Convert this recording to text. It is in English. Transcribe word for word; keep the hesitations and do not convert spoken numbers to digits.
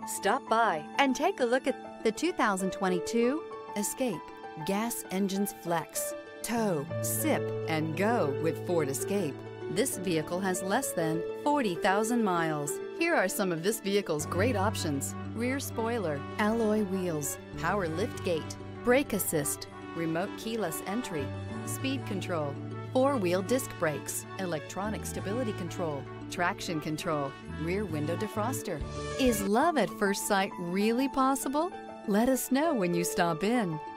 Stop by and take a look at the two thousand twenty-two Escape. Gas engines flex, tow, sip, and go with Ford Escape. This vehicle has less than forty thousand miles. Here are some of this vehicle's great options: rear spoiler, alloy wheels, power lift gate, brake assist, remote keyless entry, speed control, four-wheel disc brakes, electronic stability control, traction control, rear window defroster. Is love at first sight really possible? Let us know when you stop in.